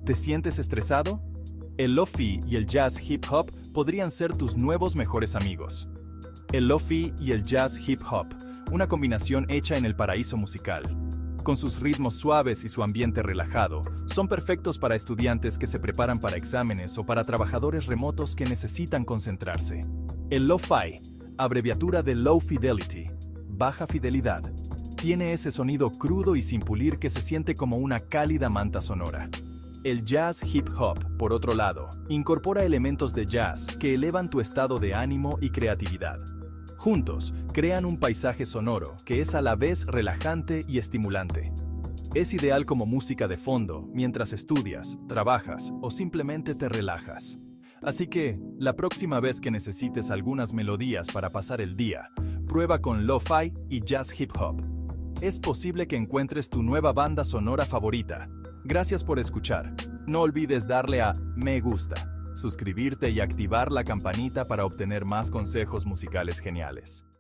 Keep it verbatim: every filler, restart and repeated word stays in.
¿Te sientes estresado? El lo-fi y el jazz hip hop podrían ser tus nuevos mejores amigos. El lo-fi y el jazz hip hop, una combinación hecha en el paraíso musical. Con sus ritmos suaves y su ambiente relajado, son perfectos para estudiantes que se preparan para exámenes o para trabajadores remotos que necesitan concentrarse. El lo-fi, abreviatura de Low Fidelity, baja fidelidad, tiene ese sonido crudo y sin pulir que se siente como una cálida manta sonora. El jazz hip hop, por otro lado, incorpora elementos de jazz que elevan tu estado de ánimo y creatividad. Juntos, crean un paisaje sonoro que es a la vez relajante y estimulante. Es ideal como música de fondo mientras estudias, trabajas o simplemente te relajas. Así que, la próxima vez que necesites algunas melodías para pasar el día, prueba con lo-fi y jazz hip hop. Es posible que encuentres tu nueva banda sonora favorita. Gracias por escuchar. No olvides darle a me gusta, suscribirte y activar la campanita para obtener más consejos musicales geniales.